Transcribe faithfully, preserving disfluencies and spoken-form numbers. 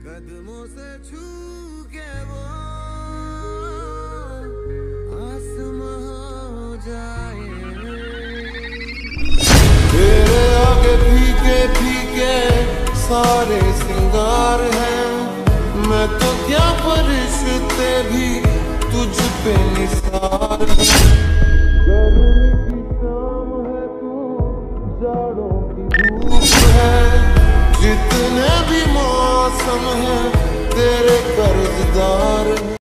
कदमों से छू के वो आसमां हो जाए। तेरे आगे फीके फीके सारे सिंगार हैं, मैं तो क्या फरिश्ते भी तुझ पे निसार हैं। गर्मी की शाम है तू, जाड़ों की धूप है, जितने भी मौसम है तेरे कर्जदार।